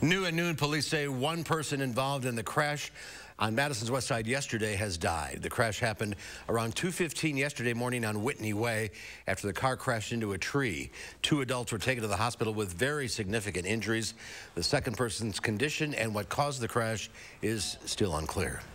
New at noon, police say one person involved in the crash on Madison's west side yesterday has died. The crash happened around 2:15 yesterday morning on Whitney Way after the car crashed into a tree. Two adults were taken to the hospital with very significant injuries. The second person's condition and what caused the crash is still unclear.